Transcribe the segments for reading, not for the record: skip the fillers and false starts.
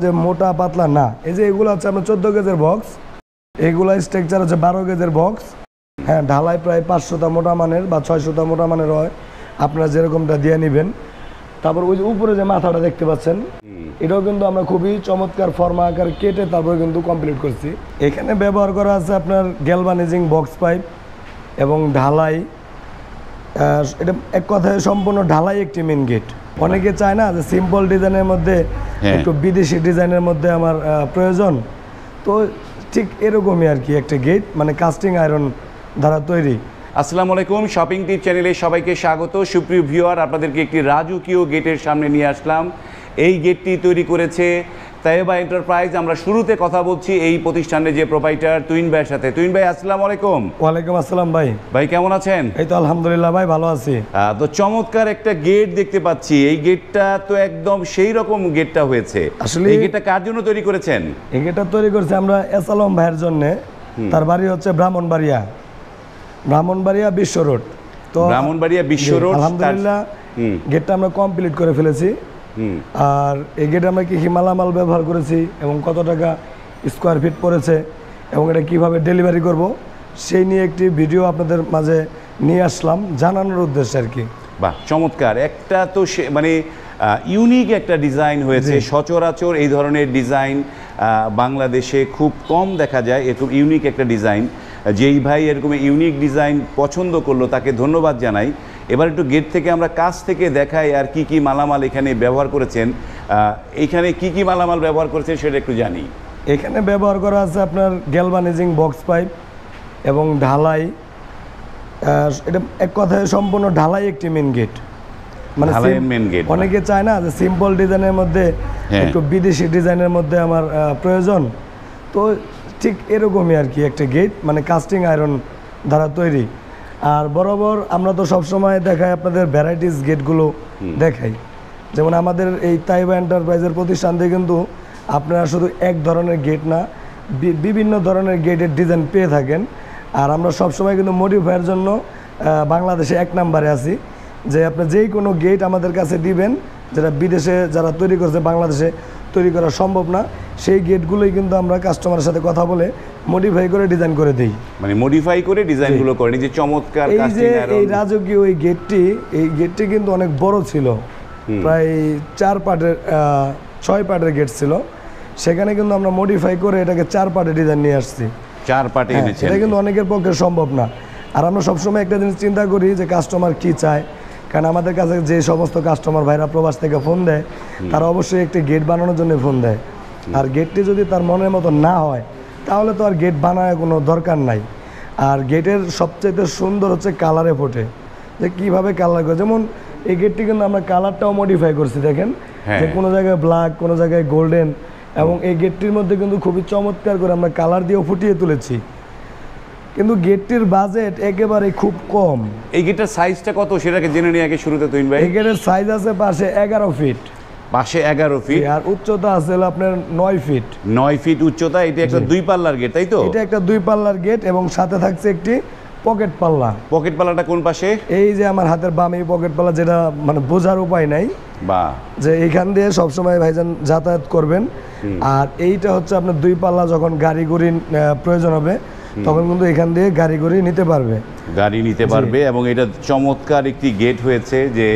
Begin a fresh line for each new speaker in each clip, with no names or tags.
যে মোটা পাতলা না, এই যে এগুলো হচ্ছে আপনার 14 গেজের বক্স, এগুলো স্ট্রাকচার হচ্ছে 12 গেজের বক্স। হ্যাঁ, ঢালাই প্রায় 500টা মোটা মানের বা 600টা মোটা মানের হয়, আপনারা যেরকমটা দিয়ে নেবেন। তারপর ওই যে উপরে যে মাথাটা দেখতে পাচ্ছেন, এটাও কিন্তু আমরা খুবই চমৎকার ফর্মা আকার কেটে তারপরে কিন্তু কমপ্লিট করছি। এখানে ব্যবহার করা আছে আপনার গ্যালভানাইজিং বক্স পাইপ এবং ঢালাই। এটা এক কথায় সম্পূর্ণ ঢালাই একটি মেন গেট। অনেকে চায় না যে সিম্পল ডিজাইনের মধ্যে একটু বিদেশি ডিজাইনের মধ্যে আমার প্রয়োজন, তো ঠিক এরকমই আর কি একটা গেট, মানে কাস্টিং আয়রন দ্বারা তৈরি।
আসসালামু আলাইকুম, শপিং টিপ চ্যানেলে সবাইকে স্বাগত। সুপ্রিয় ভিউয়ার, আপনাদেরকে একটি রাজকীয় গেটের সামনে নিয়ে আসলাম। এই গেটটি তৈরি করেছে তাইবা এন্টারপ্রাইজ। আমরা শুরুতে কথা বলছি এই প্রতিষ্ঠানের যে প্রোপাইটার তুহিন ভাইয়ের সাথে। তুহিন ভাই, আসসালামু আলাইকুম।
ওয়ালাইকুম আসসালাম ভাই।
ভাই কেমন আছেন?
এই তো আলহামদুলিল্লাহ ভাই, ভালো আছি।
তো চমৎকার একটা গেট দেখতে পাচ্ছি। এই গেটটা তো একদম সেই রকম গেটটা হয়েছে। আসলে এই গেটটা কার জন্য তৈরি করেছেন?
এই গেটটা তৈরি করেছি আমরা এসালম ভাইয়ের জন্য। তার বাড়ি হচ্ছে ব্রাহ্মণবাড়িয়া বিশ্ব রোড। তো
ব্রাহ্মণবাড়িয়া বিশ্ব রোড,
আলহামদুলিল্লাহ গেটটা আমরা কমপ্লিট করে ফেলেছি। আর এই গেটে আমরা কি মালামাল ব্যবহার করেছি এবং কত টাকা স্কোয়ার ফিট পড়েছে এবং এটা কিভাবে ডেলিভারি করব সেই নিয়ে একটি ভিডিও আপনাদের মাঝে নিয়ে আসলাম জানানোর উদ্দেশ্যে আর কি।
বাহ, চমৎকার একটা তো মানে ইউনিক একটা ডিজাইন হয়েছে। সচরাচর এই ধরনের ডিজাইন বাংলাদেশে খুব কম দেখা যায়। এরকম ইউনিক একটা ডিজাইন, যেই ভাই এরকম ইউনিক ডিজাইন পছন্দ করলো তাকে ধন্যবাদ জানাই। এবার একটু গেট থেকে আমরা কাছ থেকে দেখাই আর কি কি মালামাল এখানে ব্যবহার করেছেন। এখানে কি কি মালামাল ব্যবহার করেছেন সেটা একটু জানি।
এখানে ব্যবহার করা আছে আপনার গ্যালভানাইজিং বক্স পাইপ এবং ঢালাই। এটা এক কথায় সম্পূর্ণ ঢালাই একটি মেন গেট, মানে
মেন গেট।
অনেকে চায় না যে সিম্পল ডিজাইনের মধ্যে একটু বিদেশি ডিজাইনের মধ্যে আমার প্রয়োজন, তো ঠিক এরকমই আর কি একটা গেট, মানে কাস্টিং আয়রন দ্বারা তৈরি। আর বরাবর আমরা তো সবসময় দেখাই আপনাদের ভ্যারাইটিস গেটগুলো দেখাই। যেমন আমাদের এই তাইবা এন্টারপ্রাইজের প্রতিষ্ঠান থেকে কিন্তু আপনারা শুধু এক ধরনের গেট না, বিভিন্ন ধরনের গেটের ডিজাইন পেয়ে থাকেন। আর আমরা সবসময় কিন্তু মডিফাইয়ের জন্য বাংলাদেশে 1 নম্বরে আছি, যে আপনি যেই কোনো গেট আমাদের কাছে দিবেন যেটা বিদেশে যারা তৈরি করছে বাংলাদেশে তৈরি করা সম্ভব না, সেই গেটগুলোই কিন্তু আমরা কাস্টমারের সাথে কথা বলে মডিফাই করে ডিজাইন করে দিই।
মানে মডিফাই করে ডিজাইনগুলো করেন। যে চমৎকার
এই রাজকীয় এই গেটটি কিন্তু অনেক বড় ছিল, প্রায় 4 পার্টের 6 পার্টের গেট ছিল। সেখানে কিন্তু আমরা মডিফাই করে এটাকে 4 পার্টের ডিজাইন নিয়ে আসছি।
4 পার্টে এনেছেন।
এটা কিন্তু অনেকের পক্ষে সম্ভব না। আর আমরা সবসময় একটা জিনিস চিন্তা করি যে কাস্টমার কি চায়, কারণ আমাদের কাছে যে সমস্ত কাস্টমার ভাইরা প্রবাস থেকে ফোন দেয় তারা অবশ্যই একটি গেট বানানোর জন্য ফোন দেয়। আর গেটটি যদি তার মনের মতো না হয় তাহলে তো আর গেট বানায় কোনো দরকার নাই। আর গেটের সবচেয়ে সুন্দর হচ্ছে কালারে ফোটে, যে কীভাবে কালার করে। যেমন এই গেটটি কিন্তু আমরা কালারটাও মডিফাই করছি, দেখেন যে কোনো জায়গায় ব্ল্যাক, কোনো জায়গায় গোল্ডেন, এবং এই গেটটির মধ্যে কিন্তু খুবই চমৎকার করে আমরা কালার দিয়েও ফুটিয়ে তুলেছি। কিন্তু গেটটির বাজেট একেবারে খুব কম।
এই গেটের সাইজটা কত সেটাকে জেনে নিয়ে আগে শুরুতে তুহিন ভাই।
এই গেটের সাইজ আছে পাশে 11 ফিট।
পাশে 11 ফিট।
আর উচ্চতা আছে আপনার 9 ফিট।
9 ফিট উচ্চতা। এটা একটা 2 পাল্লার গেট, তাই তো?
এটা একটা 2 পাল্লার গেট এবং সাথে থাকছে একটি পকেট পাল্লা।
পকেট পাল্লাটা কোন পাশে?
এই যে আমার হাতের বামে পকেট পাল্লা, যেটা মানে বোঝার উপায় নাই যে এইখান দিয়ে সবসময় ভাইজান যাতায়াত করবেন। আর এইটা হচ্ছে আপনার 2 পাল্লা, যখন গাড়ি গুড়ি প্রয়োজন হবে তখন কিন্তু এখান দিয়ে গাড়ি গুড়ি নিতে পারবে। এবং এটা চমৎকার একটি গেট হয়েছে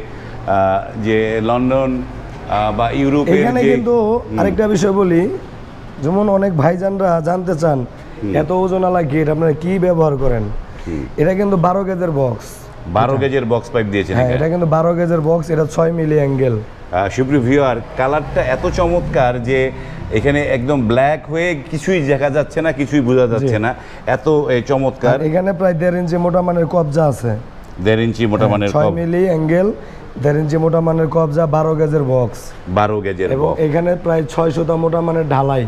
যে লন্ডন বা ইউরোপে। এখানে কিন্তু আরেকটা বিষয় বলি, যেমন অনেক ভাইজানরা জানতে চান এত ওজনওয়ালা গেট আপনারা কি ব্যবহার করেন। এটা কিন্তু 12 গেজের বক্স।
12 গেজের বক্স পাইপ দিয়েছেন।
হ্যাঁ, এটা কিন্তু 12 গেজের বক্স। এটা 6 মিলি অ্যাঙ্গেল।
সুপ্রিয় ভিউয়ার, কালারটা এত চমৎকার যে এখানে একদম ব্ল্যাক হয়ে কিছুই দেখা যাচ্ছে না, কিছুই বোঝা যাচ্ছে না, এত চমৎকার।
এখানে প্রায় 1.5 ইঞ্চি মোটা মানের কবজা আছে।
1.5 ইঞ্চি মোটা মানের
6 মিলি অ্যাঙ্গেল, 1.5 ইঞ্চি মোটা মানের কবজা, 12 গেজের বক্স।
12 গেজের
এবং এখানে প্রায় 600টা মোটা মানের ঢালাই।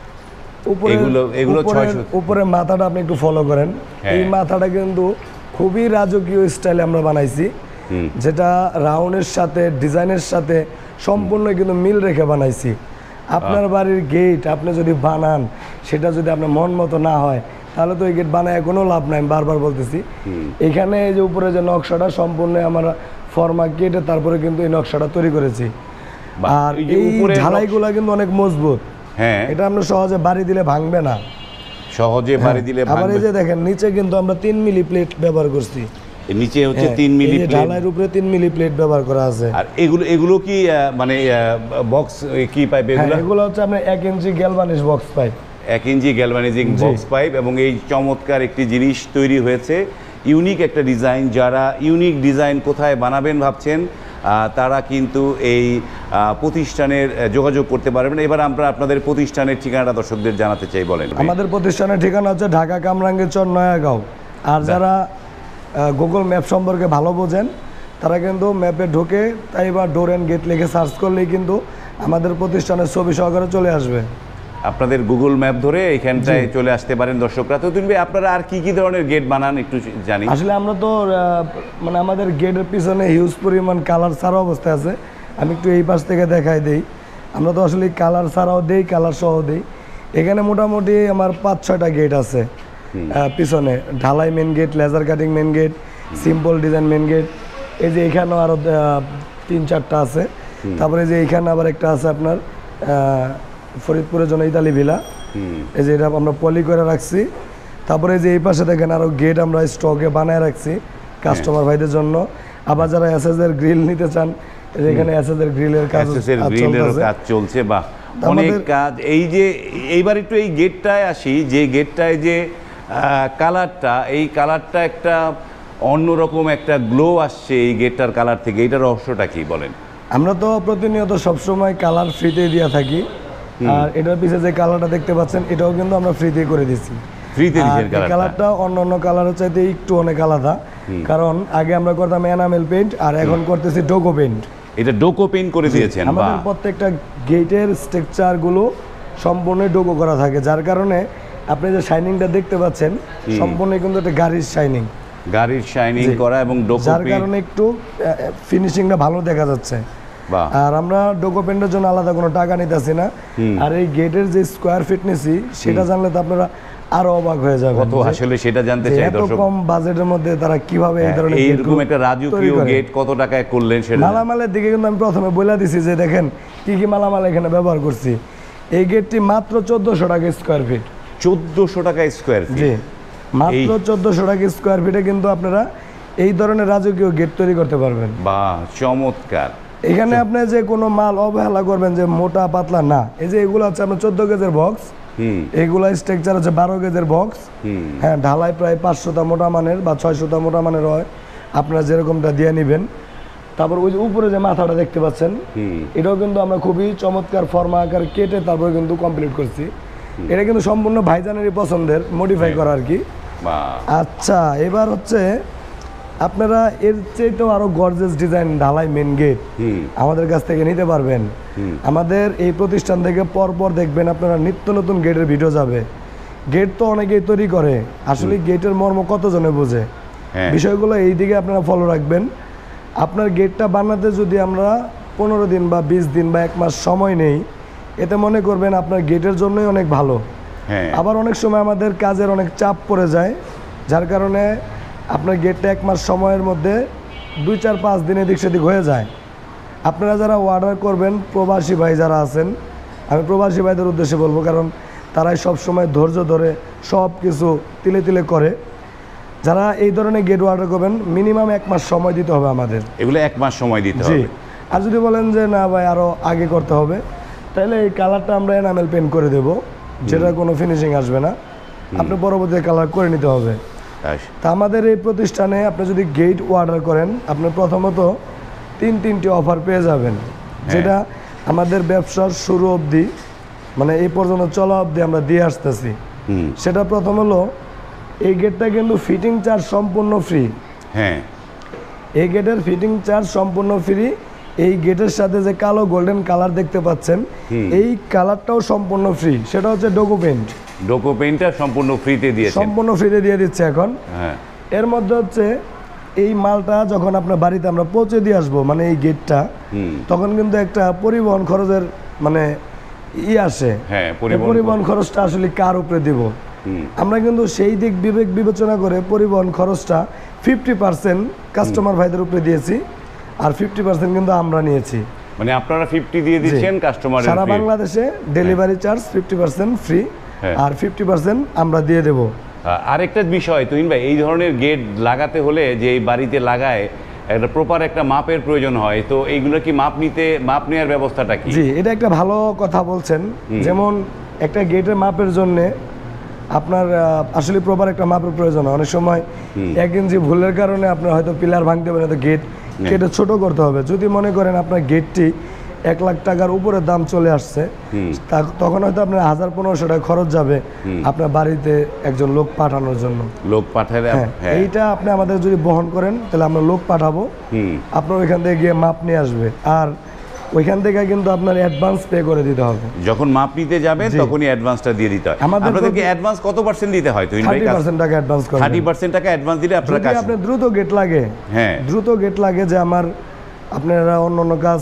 উপরে মাথাটা আপনি একটু ফলো করেন। এই মাথাটা কিন্তু খুবই রাজকীয় স্টাইলে আমরা বানাইছি, যেটা রাউন্ডের সাথে ডিজাইনের সাথে সম্পূর্ণ কিন্তু মিল রেখে বানাইছি। আপনার বাড়ির গেট আপনি যদি বানান, সেটা যদি আপনার মন মতো না হয় তাহলে তো এই গেট বানায় কোনো লাভ নাই। আমি বারবার বলতেছি, এখানে এই যে উপরে যে নকশাটা সম্পূর্ণ আমরা ফর্মা কেটে তারপরে কিন্তু এই নকশাটা তৈরি করেছি। আর এই ঢালাইগুলো কিন্তু অনেক মজবুত।
হ্যাঁ,
এটা আমরা সহজে বাড়ি দিলে ভাঙবে না,
সহজে বাড়ি দিলে
আবার
ভাঙবে।
এই যে দেখেন নিচে কিন্তু আমরা 3 মিলি প্লেট ব্যবহার করছি,
নিচে হচ্ছে 3 মিলি প্লেট,
ঢালাইয়ের উপরে 3 মিলি প্লেট ব্যবহার করা আছে।
আর এগুলো কি মানে বক্স কি পাইপ এগুলো?
এগুলো হচ্ছে আপনার 1 inch galvanised box pipe,
1 inch galvanising box pipe. এবং এই চমৎকার একটি জিনিস তৈরি হয়েছে, ইউনিক একটা ডিজাইন। যারা ইউনিক ডিজাইন কোথায় বানাবেন ভাবছেন তারা কিন্তু এই প্রতিষ্ঠানের যোগাযোগ করতে পারবেন। এবার আমরা আপনাদের প্রতিষ্ঠানের ঠিকানাটা দর্শকদের জানাতে চাই, বলেন।
আমাদের প্রতিষ্ঠানের ঠিকানা হচ্ছে ঢাকা কামরাঙ্গীরচর নয়াগাঁও। আর যারা গুগল ম্যাপ সম্পর্কে ভালো বোঝেন তারা কিন্তু ম্যাপে ঢুকে তাই বা ডোর অ্যান্ড গেট লিখে সার্চ করলেই কিন্তু আমাদের প্রতিষ্ঠানের ছবি সহকারে চলে আসবে।
আপনাদের গুগল ম্যাপ ধরে এখানটায় চলে আসতে পারেন দর্শকরা। তো তুমি আপনারা আর কি ধরনের গেট বানান একটু জানি।
আসলে আমরা তো মানে আমাদের গেটের পিছনে হিউজ পরিমাণ কালার ছাড়া অবস্থায় আছে। আমি একটু এই পাশ থেকে দেখাই দেই। আমরা তো আসলে কালার ছাড়াও দেই, কালার সহ দেই। এখানে মোটামুটি আমার 5-6টা গেট আছে পিছনে। ঢালাই main gate, laser cutting main gate, simple design main gate. এই যে এখানেও আরও 3-4টা আছে। তারপরে যে এখানে আবার একটা আছে আপনার ফরিদপুরের জন্য ইতালি ভিলা, এই যে এটা আমরা পলি করে রাখছি। তারপরে যে এই পাশে দেখেন আরও গেট আমরা স্টকে বানায় রাখছি কাস্টমার ভাইদের জন্য। আবার যারা এসএসের গ্রিল নিতে চান, এখানে এসএসের গ্রিলের কাজ
চলছে। বা অনেক কাজ। এই যে এইবার একটু এই গেটটায় আসি, যে গেটটায় যে কালারটা, এই কালারটা একটা অন্যরকম একটা গ্লো আসছে এই গেটটার কালার থেকে। এইটার রহস্যটা কি বলেন?
আমরা তো প্রতিনিয়ত সবসময় কালার ফ্রিতে দিয়ে থাকি। আর এটার পিছনে যে কালারটা দেখতে পাচ্ছেন এটাও কিন্তু আমরা ফ্রিতে করে দিচ্ছি।
ফ্রিতে দিয়েছেন
কালারটা অন্য কালারের চাইতে একটু অনেক আলাদা, কারণ আগে আমরা করতাম এনামেল পেইন্ট আর এখন করতেছি ডোকো পেইন্ট।
এটা ডোকো পেইন্ট করে দিয়েছেন।
আমাদের প্রত্যেকটা গেটের স্ট্রাকচারগুলো সম্পূর্ণ ডোকো করা থাকে, যার কারণে আপনি যে শাইনিংটা দেখতে পাচ্ছেন সম্পূর্ণ কিন্তু একটা গাড়ির শাইনিং করা এবং ডোকো পেইন্ট, যার কারণে একটু ফিনিশিংটা ভালো দেখা যাচ্ছে। আর আমরা ডোকো পেইন্টের জন্য আলাদা কোনো টাকা নিতেছি না। আর এই গেটের যে স্কোয়ার ফিট নিছি সেটা জানলে তো আপনারা আরো অবাক হয়ে যাবে।
কত আসলে সেটা জানতে চাই দর্শক।
এত কম বাজেটের মধ্যে তারা কিভাবে এই ধরনের
এইরকম একটা রাজকীয় গেট কত টাকায় করলেন সেটা?
মালামালের দিকে কিন্তু আমি প্রথমে বলে দিছি যে দেখেন কি কি মালামাল এখানে ব্যবহার করছি। এই গেটটি মাত্র 1400 টাকা স্কোয়ার ফিট।
1400 টাকা স্কোয়ার ফিট?
জি, মাত্র 1400 টাকা স্কোয়ার ফিটে কিন্তু আপনারা এই ধরনের রাজকীয় গেট তৈরি করতে পারবেন।
বাহ, চমৎকার।
এখানে আপনি যে কোনো মাল অবহেলা করবেন যে মোটা পাতলা না, এই যে এগুলো হচ্ছে আপনার 14 গেজের বক্স, এগুলা স্ট্রাকচার হচ্ছে 12 গেজের বক্স। হ্যাঁ, ঢালাই প্রায় 500টা মোটা মানের বা 600টা মোটা মানের হয়, আপনারা যেরকমটা দিয়ে নেবেন। তারপর ওই যে উপরে যে মাথাটা দেখতে পাচ্ছেন এটাও কিন্তু আমরা খুবই চমৎকার ফর্মা আকার কেটে তারপরে কিন্তু কমপ্লিট করছি। এটা কিন্তু সম্পূর্ণ ভাইজানেরই পছন্দের, মডিফাই করা আর কি। আচ্ছা, এবার হচ্ছে আপনারা এর চাইতেও আরো গর্জিয়াস ডিজাইন ঢালাই মেন গেট আমাদের কাছ থেকে নিতে পারবেন। আমাদের এই প্রতিষ্ঠান থেকে পরপর দেখবেন আপনারা নিত্য নতুন গেটের ভিডিও যাবে। গেট তো অনেকেই তৈরি করে, আসলে গেটের মর্ম কতজনে বোঝে, বিষয়গুলো এই দিকে আপনারা ফলো রাখবেন। আপনার গেটটা বানাতে যদি আমরা 15 দিন বা 20 দিন বা 1 মাস সময় নেই, এতে মনে করবেন আপনার গেটের জন্যই অনেক ভালো। আবার অনেক সময় আমাদের কাজের অনেক চাপ পড়ে যায়, যার কারণে আপনার গেটটা 1 মাস সময়ের মধ্যে 2-4-5 দিন এদিক সেদিক হয়ে যায়। আপনারা যারা অর্ডার করবেন, প্রবাসী ভাই যারা আছেন, আমি প্রবাসী ভাইদের উদ্দেশ্যে বলবো, কারণ তারাই সব সময় ধৈর্য ধরে সব কিছু তিলে তিলে করে। যারা এই ধরনের গেট অর্ডার করবেন মিনিমাম 1 মাস সময় দিতে হবে আমাদের।
এগুলো 1 মাস সময় দিতে হবে।
আর যদি বলেন যে না ভাই আরও আগে করতে হবে, তাহলে এই কালারটা আমরা এনামেল পেইন্ট করে দেবো, যেটা কোনো ফিনিশিং আসবে না, আপনি পরবর্তীতে কালার করে নিতে হবে। তা আমাদের এই প্রতিষ্ঠানে আপনি যদি গেট অর্ডার করেন, আপনি প্রথমত 3টি অফার পেয়ে যাবেন, যেটা আমাদের ব্যবসার শুরু অবধি মানে এই পর্যন্ত চলা অবধি আমরা দিয়ে আসতেছি। সেটা প্রথম হলো এই গেটটা কিন্তু ফিটিং চার্জ সম্পূর্ণ ফ্রি। এই গেটের ফিটিং চার্জ সম্পূর্ণ ফ্রি। এই গেটের সাথে যে কালো গোল্ডেন কালার দেখতে পাচ্ছেন এই কালারটাও সম্পূর্ণ ফ্রি, সেটা হচ্ছে ডোকো পেইন্ট।
ডোকো পেইন্টটা সম্পূর্ণ ফ্রিতে দিয়েছে,
সম্পূর্ণ ফ্রিতে দিয়ে দিচ্ছে এখন। এর মধ্যে হচ্ছে এই মালটা যখন আপনার বাড়িতে আমরা পৌঁছে দিয়ে আসবো, মানে এই গেটটা, তখন কিন্তু একটা পরিবহন খরচের মানে আসে। পরিবহন খরচটা আসলে কার উপরে দিব? আমরা কিন্তু সেই দিক বিবেচনা করে পরিবহন খরচটা 50% কাস্টমার ভাইদের উপরে দিয়েছি, আর 50% কিন্তু আমরা নিয়েছি।
মানে আপনারা 50 দিয়ে দিচ্ছেন কাস্টমারের
সারা বাংলাদেশে ডেলিভারি চার্জ 50% ফ্রি, আর 50% আমরা দিয়ে দেব।
আরেকটা বিষয় তুহিন ভাই, এই ধরনের গেট লাগাতে হলে যে এই বাড়িতে লাগায় একটা প্রপার একটা মাপের প্রয়োজন হয়, তো এইগুলো কি মাপ নেওয়ার ব্যবস্থাটা কি?
জি, এটা একটা ভালো কথা বলছেন। যেমন একটা গেটের মাপের জন্য আপনার আসলে প্রপার একটা মাপের প্রয়োজন হয়। অনেক সময় 1 ইঞ্চি ভুলের কারণে আপনার হয়তো পিলার ভাঙতে পারে, তো গেট কেটে ছোট করতে হবে। যদি মনে করেন আপনার গেটটি 1 লাখ টাকার উপরে দাম চলে আসছে, তখন হয়তো আপনার 1000-1500 টাকা খরচ যাবে আপনার বাড়িতে একজন লোক পাঠানোর জন্য।
লোক পাঠালে
এইটা আপনি আমাদের যদি বহন করেন তাহলে আমরা লোক পাঠাবো, আপনার ওইখান থেকে গিয়ে মাপ নিয়ে আসবে, আর ওইখান থেকে কিন্তু আপনার অ্যাডভান্স পে করে দিতে হবে।
যখন মাপ নিতে যাবেন তখনই অ্যাডভান্সটা দিয়ে দিতে হয়। আপনাদেরকে অ্যাডভান্স কত পার্সেন্ট দিতে হয়?
30% টাকা অ্যাডভান্স করবেন।
30% টাকা অ্যাডভান্স দিলে আপনার কাছে
আপনার দ্রুত গেট লাগে, দ্রুত গেট লাগে যে আপনারা অন্য কাজ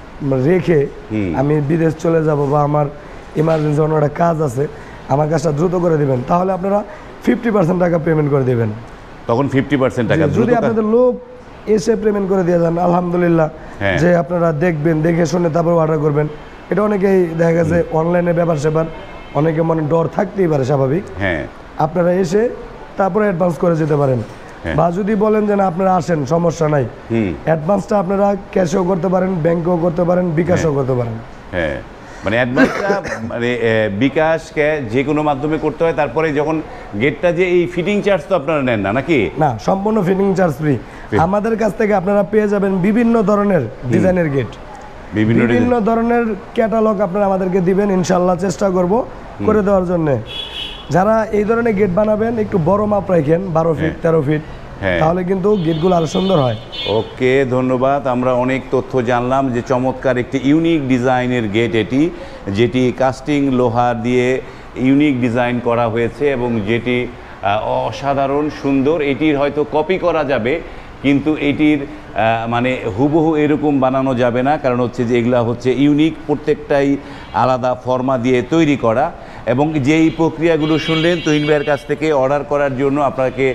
রেখে আমি বিদেশ চলে যাব বা আমার ইমার্জেন্সি অন্য একটা কাজ আছে, আমার কাজটা দ্রুত করে দিবেন, তাহলে আপনারা 50% টাকা পেমেন্ট করে দিবেন।
তখন 50% টাকা
যদি আপনাদের লোক এসে পেমেন্ট করে দিয়ে যান, আলহামদুলিল্লাহ, যে আপনারা দেখবেন, দেখে শুনে তারপর অর্ডার করবেন। এটা অনেকেই দেখা গেছে অনলাইনে ব্যাপার স্যাপার, অনেকে মনে ডর থাকতেই পারে, স্বাভাবিক। আপনারা এসে তারপরে অ্যাডভান্স করে যেতে পারেন, বা যদি বলেন যে না আপনারা আসেন, সমস্যা নাই, অ্যাডভান্সটা আপনারা ক্যাশেও করতে পারেন, ব্যাংকেও করতে পারেন, বিকাশও করতে পারেন।
মানে অ্যাডভান্সটা মানে বিকাশ যে কোনো মাধ্যমে করতে হয়। তারপরে যখন গেটটা যে এই ফিটিং চার্জ তো আপনারা নেন না নাকি?
না, সম্পূর্ণ ফিটিং চার্জ ফ্রি। আমাদের কাছ থেকে আপনারা পেয়ে যাবেন বিভিন্ন ধরনের ডিজাইনের গেট, বিভিন্ন ধরনের ক্যাটালগ আপনারা আমাদেরকে দিবেন, ইনশাল্লাহ চেষ্টা করব করে দেওয়ার জন্য। যারা এই ধরনের গেট বানাবেন একটু বড় মাপ রাখেন, 12 ফিট 13 ফিট, তাহলে কিন্তু গেটগুলো আরো সুন্দর হয়।
ওকে, ধন্যবাদ। আমরা অনেক তথ্য জানলাম যে চমৎকার একটি ইউনিক ডিজাইনের গেট এটি, যেটি কাস্টিং লোহা দিয়ে ইউনিক ডিজাইন করা হয়েছে এবং যেটি অসাধারণ সুন্দর। এটির হয়তো কপি করা যাবে, কিন্তু এটির মানে হুবহু এরকম বানানো যাবে না, কারণ হচ্ছে যে এগুলা হচ্ছে ইউনিক, প্রত্যেকটাই আলাদা ফর্মা দিয়ে তৈরি করা। এবং যেই প্রক্রিয়াগুলো শুনলেন তুহিন ভাইয়ের কাছ থেকে, অর্ডার করার জন্য আপনাকে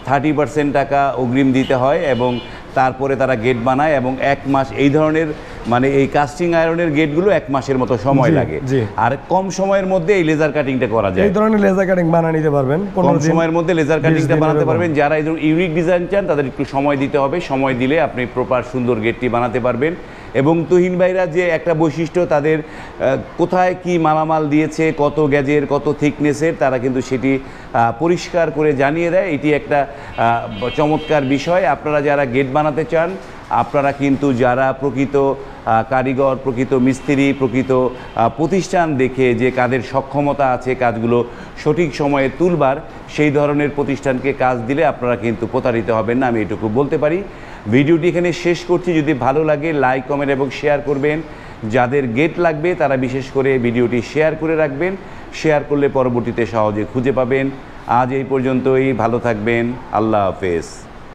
30% টাকা অগ্রিম দিতে হয় এবং তারপরে তারা গেট বানায়, এবং 1 মাস এই ধরনের মানে এই কাস্টিং আয়রনের গেটগুলো 1 মাসের মতো সময় লাগে, আর কম সময়ের মধ্যে এই লেজার কাটিংটা করা যায়।
এই ধরনের লেজার কাটিং বানিয়ে নিতে পারবেন,
কম সময়ের মধ্যে লেজার কাটিংটা বানাতে পারবেন। যারা এই ধরনের ইউনিক ডিজাইন চান তাদের একটু সময় দিতে হবে, সময় দিলে আপনি প্রপার সুন্দর গেটটি বানাতে পারবেন। এবং তুহিন ভাইরা যে একটা বৈশিষ্ট্য, তাদের কোথায় কি মালামাল দিয়েছে, কত গ্যাজের, কত থিকনেসের, তারা কিন্তু সেটি পরিষ্কার করে জানিয়ে দেয়। এটি একটা চমৎকার বিষয়। আপনারা যারা গেট বানাতে চান, আপনারা কিন্তু যারা প্রকৃত কারিগর, প্রকৃত মিস্ত্রি, প্রকৃত প্রতিষ্ঠান দেখে যে কাদের সক্ষমতা আছে কাজগুলো সঠিক সময়ে তুলবার, সেই ধরনের প্রতিষ্ঠানকে কাজ দিলে আপনারা কিন্তু প্রতারিত হবেন না, আমি এটুকু বলতে পারি। ভিডিওটি এখানে শেষ করছি। যদি ভালো লাগে লাইক, কমেন্ট এবং শেয়ার করবেন। যাদের গেট লাগবে তারা বিশেষ করে ভিডিওটি শেয়ার করে রাখবেন, শেয়ার করলে পরবর্তীতে সহজে খুঁজে পাবেন। আজ এই পর্যন্তই, ভালো থাকবেন, আল্লাহ হাফেজ।